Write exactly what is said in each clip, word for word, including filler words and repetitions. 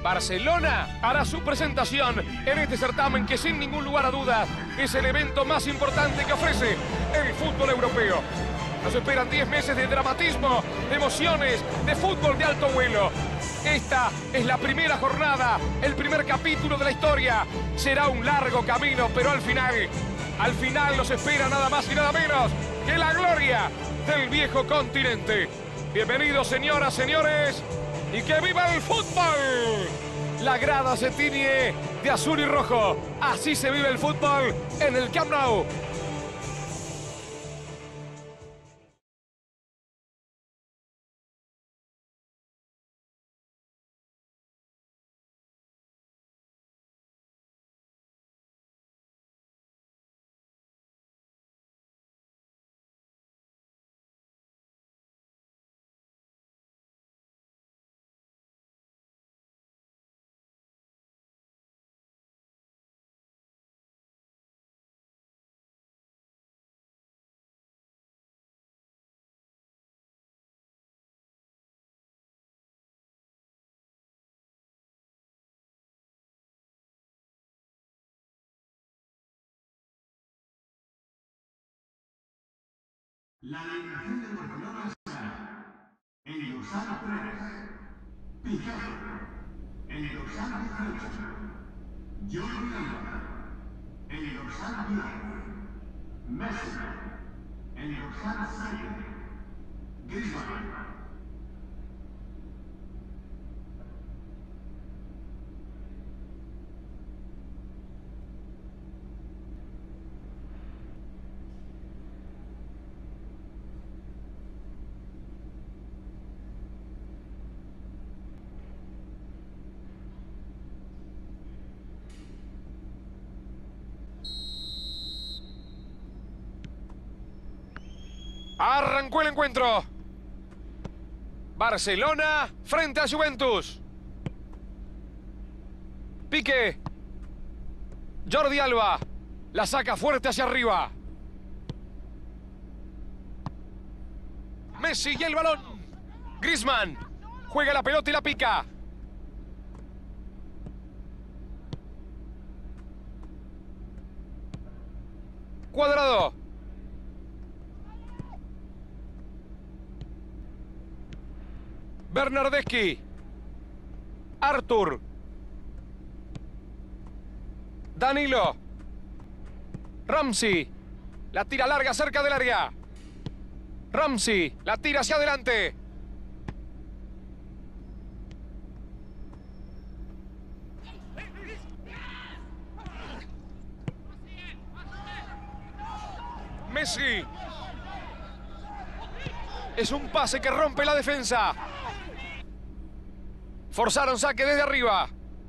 Barcelona hará su presentación en este certamen que sin ningún lugar a dudas es el evento más importante que ofrece el fútbol europeo. Nos esperan diez meses de dramatismo, de emociones, de fútbol de alto vuelo. Esta es la primera jornada, el primer capítulo de la historia. Será un largo camino, pero al final, al final nos espera nada más y nada menos que la gloria del viejo continente. Bienvenidos, señoras, señores, y que viva el fútbol. La grada se tiñe de azul y rojo. Así se vive el fútbol en el Camp Nou. La alineación de Barcelona será el dorsal tres, Piqué, el dorsal dieciocho, Jordi Alba, el dorsal diez, Messi, el dorsal siete, Griezmann. Arrancó el encuentro. Barcelona frente a Juventus. Piqué. Jordi Alba. La saca fuerte hacia arriba. Messi y el balón. Griezmann. Juega la pelota y la pica. Cuadrado. Bernardeschi. Artur. Danilo. Ramsey. La tira larga cerca del área. Ramsey. La tira hacia adelante. Messi. Es un pase que rompe la defensa. Forzaron saque desde arriba.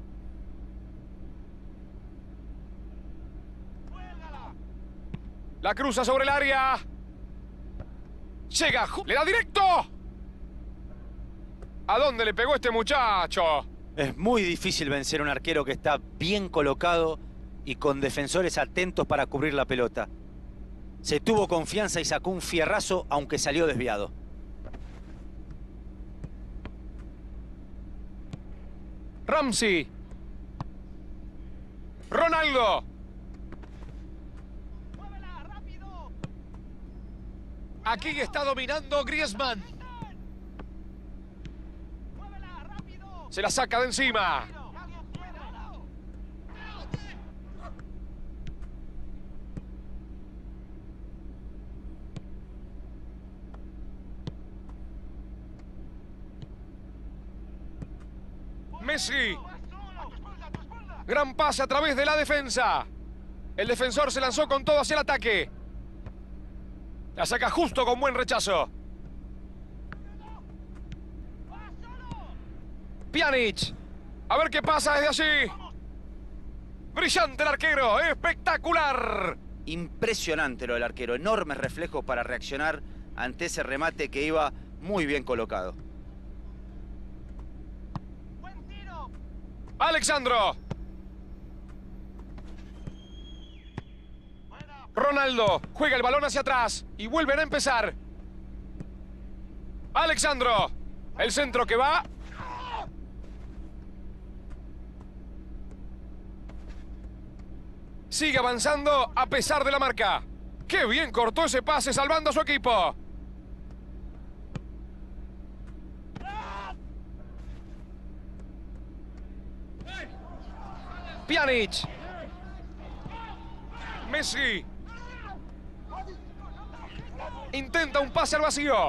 La cruza sobre el área. Llega. Le da directo. ¿A dónde le pegó este muchacho? Es muy difícil vencer a un arquero que está bien colocado y con defensores atentos para cubrir la pelota. Se tuvo confianza y sacó un fierrazo, aunque salió desviado. Ramsey. Ronaldo. Aquí está dominando Griezmann. Se la saca de encima. Messi. Gran pase a través de la defensa. El defensor se lanzó con todo hacia el ataque. La saca justo con buen rechazo. Pjanic. A ver qué pasa desde allí. Brillante el arquero. Espectacular. Impresionante lo del arquero. Enormes reflejos para reaccionar ante ese remate que iba muy bien colocado. Alexandro. Ronaldo juega el balón hacia atrás y vuelven a empezar. Alexandro. El centro que va. Sigue avanzando a pesar de la marca. ¡Qué bien cortó ese pase salvando a su equipo! Pjanic. Messi. Intenta un pase al vacío.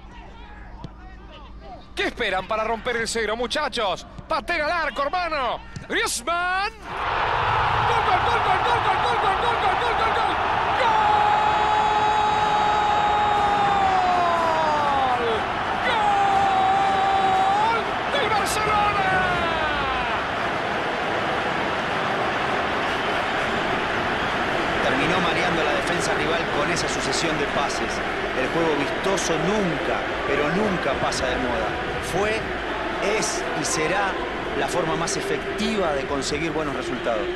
¿Qué esperan para romper el cero, muchachos? ¡Patea al arco, hermano! ¡Griezmann! ¡Gol, gol, gol, gol, gol, gol, gol, gol, gol, gol, gol, gol, gol! ¡Gol! ¡Gol del Barcelona! Terminó mareando a la defensa rival con esa sucesión de pases. El juego vistoso nunca, pero nunca pasa de moda. Fue, es y será la forma más efectiva de conseguir buenos resultados.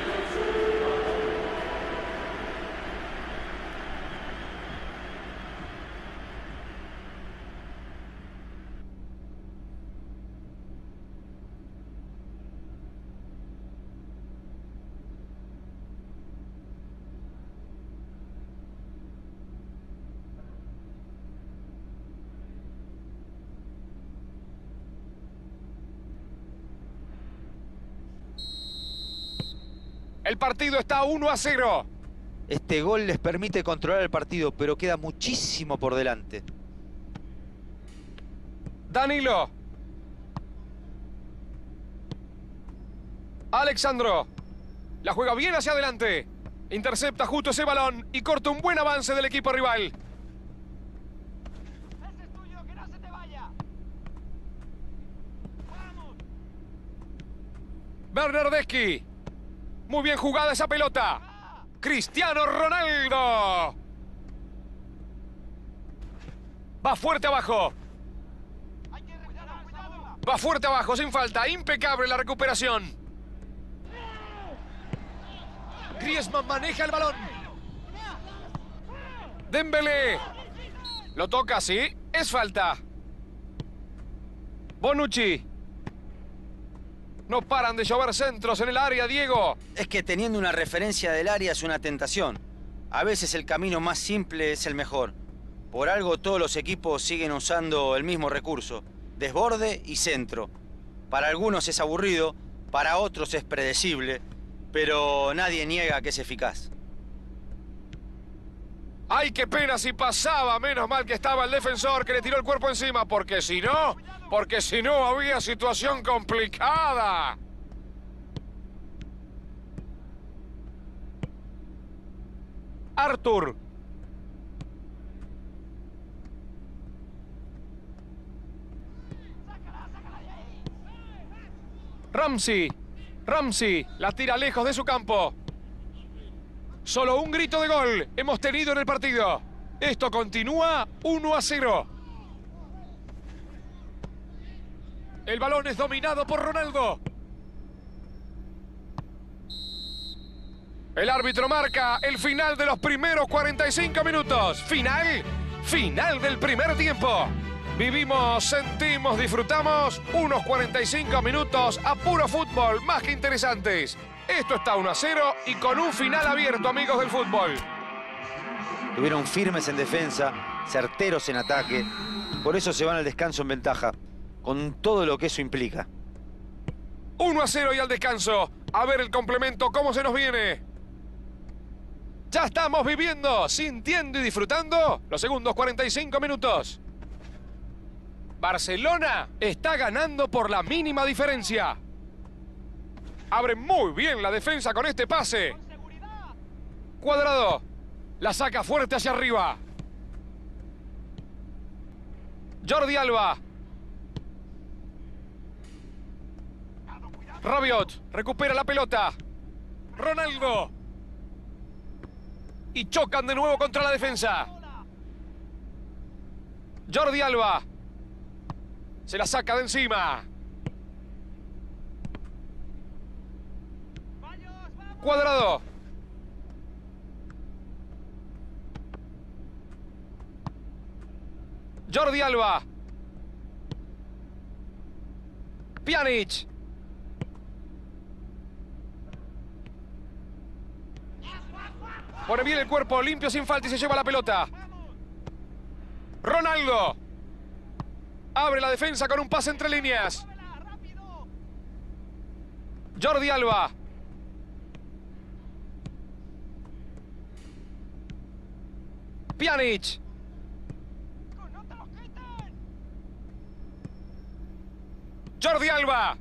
El partido está uno a cero. Este gol les permite controlar el partido, pero queda muchísimo por delante. Danilo. Alexandro. La juega bien hacia adelante. Intercepta justo ese balón y corta un buen avance del equipo rival. Ese es tuyo, que no se te vaya. Vamos. Bernardeschi. Muy bien jugada esa pelota. Cristiano Ronaldo. Va fuerte abajo. Hay que cuidado, cuidado. Va fuerte abajo, sin falta. Impecable la recuperación. Griezmann maneja el balón. Dembélé. Lo toca, sí. Es falta. Bonucci. No paran de llover centros en el área, Diego. Es que teniendo una referencia del área es una tentación. A veces el camino más simple es el mejor. Por algo todos los equipos siguen usando el mismo recurso: desborde y centro. Para algunos es aburrido, para otros es predecible, pero nadie niega que es eficaz. ¡Ay, qué pena si pasaba! Menos mal que estaba el defensor que le tiró el cuerpo encima, porque si no, porque si no había situación complicada. Arthur. Ramsey. Ramsey la tira lejos de su campo. Solo un grito de gol hemos tenido en el partido. Esto continúa uno a cero. El balón es dominado por Ronaldo. El árbitro marca el final de los primeros cuarenta y cinco minutos. Final, final del primer tiempo. Vivimos, sentimos, disfrutamos unos cuarenta y cinco minutos a puro fútbol, más que interesantes. Esto está uno a cero y con un final abierto, amigos del fútbol. Estuvieron firmes en defensa, certeros en ataque. Por eso se van al descanso en ventaja, con todo lo que eso implica. uno a cero y al descanso. A ver el complemento, cómo se nos viene. Ya estamos viviendo, sintiendo y disfrutando los segundos cuarenta y cinco minutos. Barcelona está ganando por la mínima diferencia. Abre muy bien la defensa con este pase. Con seguridad. Cuadrado. La saca fuerte hacia arriba. Jordi Alba. Rabiot. Recupera la pelota. Ronaldo. Y chocan de nuevo contra la defensa. Jordi Alba. Se la saca de encima. Cuadrado. Jordi Alba. Pjanic. Pone bien el cuerpo, limpio sin falta y se lleva la pelota. Ronaldo. Abre la defensa con un pase entre líneas. Jordi Alba. Pjanic. Jordi Alba.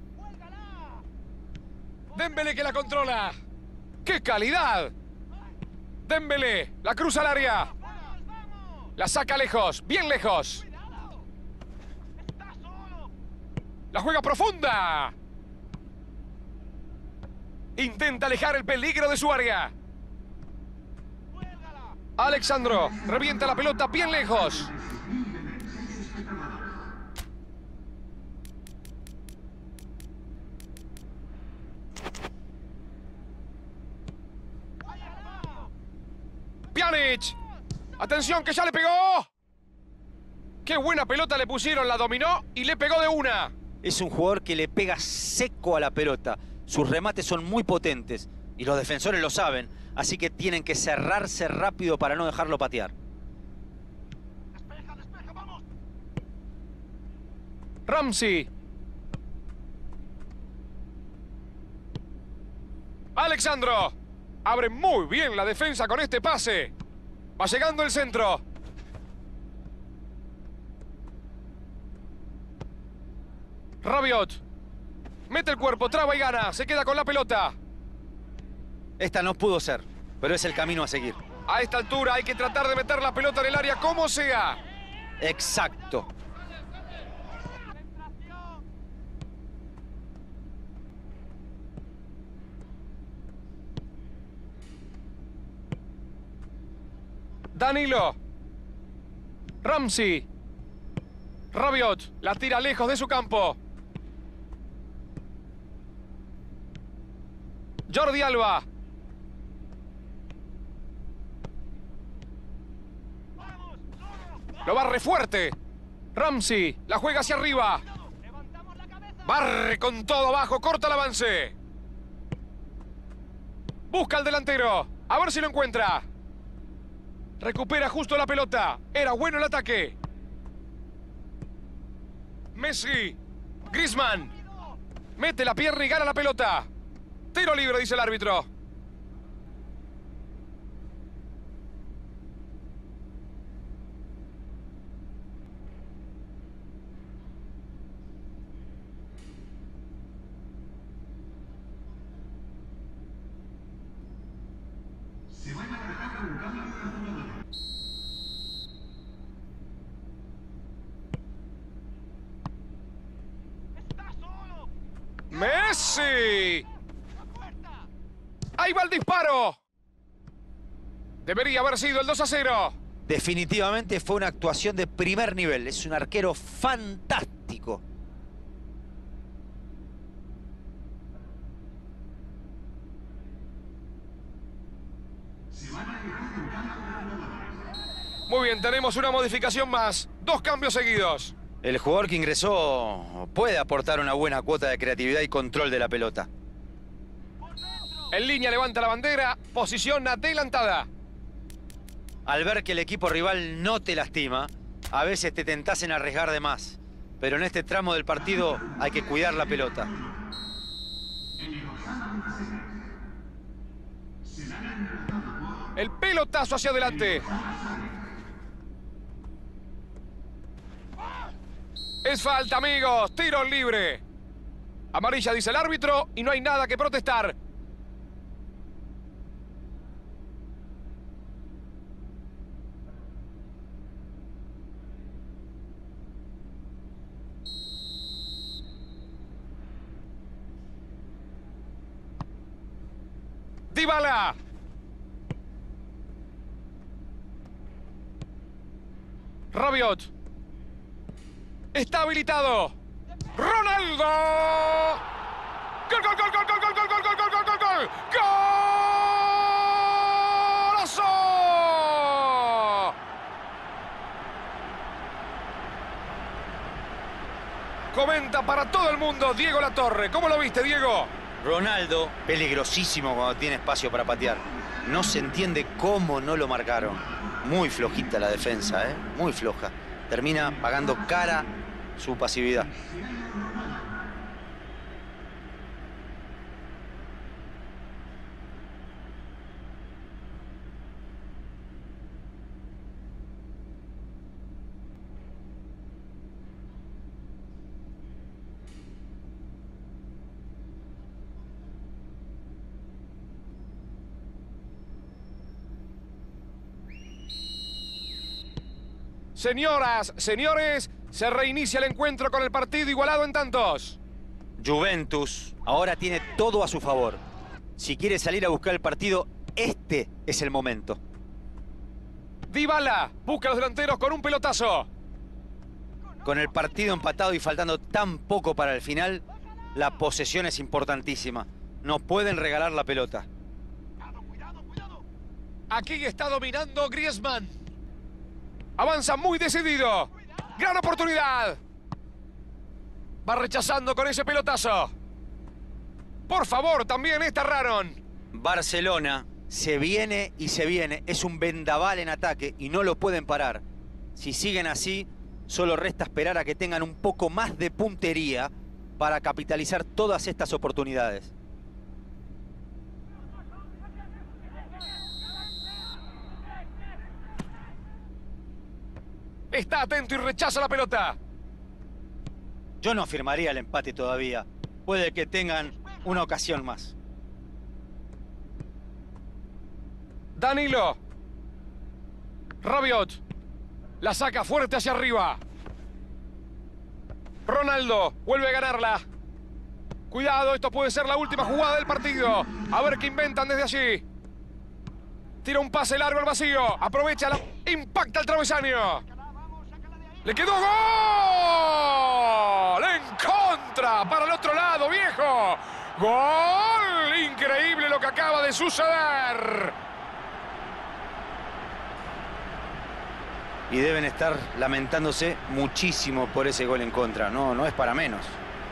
Dembélé que la controla. ¡Qué calidad! Dembélé, la cruza al área. La saca lejos, bien lejos. La juega profunda. Intenta alejar el peligro de su área. Alexandro revienta la pelota bien lejos. Pjanic. Atención que ya le pegó. Qué buena pelota le pusieron, la dominó y le pegó de una. Es un jugador que le pega seco a la pelota. Sus remates son muy potentes y los defensores lo saben, así que tienen que cerrarse rápido para no dejarlo patear. Despeja, despeja, vamos. Ramsey. Alexandro. Abre muy bien la defensa con este pase. Va llegando el centro. Rabiot. Mete el cuerpo, traba y gana. Se queda con la pelota. Esta no pudo ser, pero es el camino a seguir. A esta altura hay que tratar de meter la pelota en el área como sea. Exacto. Danilo. Ramsey. Rabiot. La tira lejos de su campo. Jordi Alba. Lo barre fuerte. Ramsey. La juega hacia arriba. Barre con todo abajo. Corta el avance. Busca al delantero. A ver si lo encuentra. Recupera justo la pelota. Era bueno el ataque. Messi. Griezmann. Mete la pierna y gana la pelota. Tiro libre, dice el árbitro. Se van a tratar un cambio de jugadores. ¡Está solo! ¡Messi! ¡Ahí va el disparo! Debería haber sido el dos a cero. Definitivamente fue una actuación de primer nivel. Es un arquero fantástico. Muy bien, tenemos una modificación más. Dos cambios seguidos. El jugador que ingresó puede aportar una buena cuota de creatividad y control de la pelota. En línea levanta la bandera, posición adelantada. Al ver que el equipo rival no te lastima, a veces te tentás en arriesgar de más. Pero en este tramo del partido hay que cuidar la pelota. El pelotazo hacia adelante. Es falta, amigos. Tiro libre. Amarilla, dice el árbitro, y no hay nada que protestar. Dybala. Rabiot. Está habilitado. Ronaldo. Gol, gol, gol, gol, gol, gol, gol, gol, gol, gol, gol, gol, gol. ¡Golazo! Comenta para todo el mundo Diego Latorre. ¿Cómo lo viste, Diego? Ronaldo, peligrosísimo cuando tiene espacio para patear. No se entiende cómo no lo marcaron. Muy flojita la defensa, ¿eh? Muy floja. Termina pagando cara su pasividad. Señoras, señores, se reinicia el encuentro con el partido igualado en tantos. Juventus ahora tiene todo a su favor. Si quiere salir a buscar el partido, este es el momento. Dybala busca a los delanteros con un pelotazo. Con el partido empatado y faltando tan poco para el final, la posesión es importantísima. No pueden regalar la pelota. Cuidado, cuidado, cuidado. Aquí está dominando Griezmann. Avanza muy decidido. Gran oportunidad. Va rechazando con ese pelotazo. Por favor, también esta erraron. Barcelona se viene y se viene. Es un vendaval en ataque y no lo pueden parar. Si siguen así, solo resta esperar a que tengan un poco más de puntería para capitalizar todas estas oportunidades. Está atento y rechaza la pelota. Yo no firmaría el empate todavía. Puede que tengan una ocasión más. Danilo. Rabiot. La saca fuerte hacia arriba. Ronaldo vuelve a ganarla. Cuidado, esto puede ser la última jugada del partido. A ver qué inventan desde allí. Tira un pase largo al vacío. Aprovecha la... Impacta el travesaño. ¡Le quedó gol! ¡En contra! ¡Para el otro lado, viejo! ¡Gol! Increíble lo que acaba de suceder. Y deben estar lamentándose muchísimo por ese gol en contra. No, no es para menos.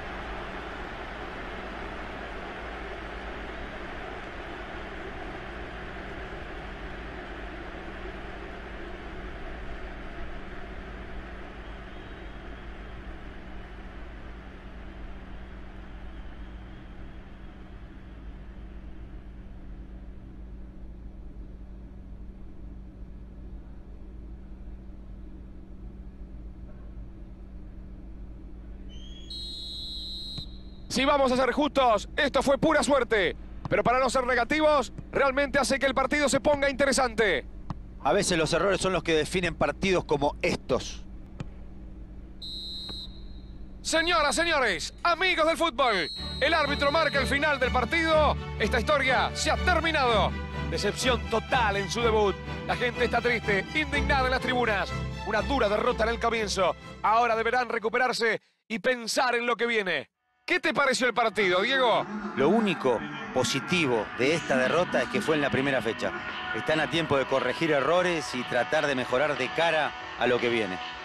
Si vamos a ser justos, esto fue pura suerte. Pero para no ser negativos, realmente hace que el partido se ponga interesante. A veces los errores son los que definen partidos como estos. Señoras, señores, amigos del fútbol, el árbitro marca el final del partido. Esta historia se ha terminado. Decepción total en su debut. La gente está triste, indignada en las tribunas. Una dura derrota en el comienzo. Ahora deberán recuperarse y pensar en lo que viene. ¿Qué te pareció el partido, Diego? Lo único positivo de esta derrota es que fue en la primera fecha. Están a tiempo de corregir errores y tratar de mejorar de cara a lo que viene.